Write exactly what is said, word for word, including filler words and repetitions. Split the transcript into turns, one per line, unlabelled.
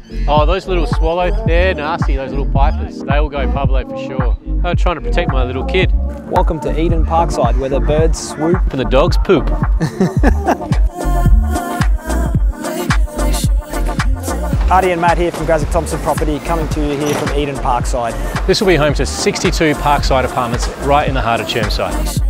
Oh, those little swallow, they're nasty, those little pipers. They will go Pablo for sure. I'm trying to protect my little kid.
Welcome to Eden Parkside, where the birds swoop
and the dogs poop.
Artie and Matt here from Grazic Thompson Property, coming to you here from Eden Parkside.
This will be home to sixty-two Parkside apartments right in the heart of Chermside.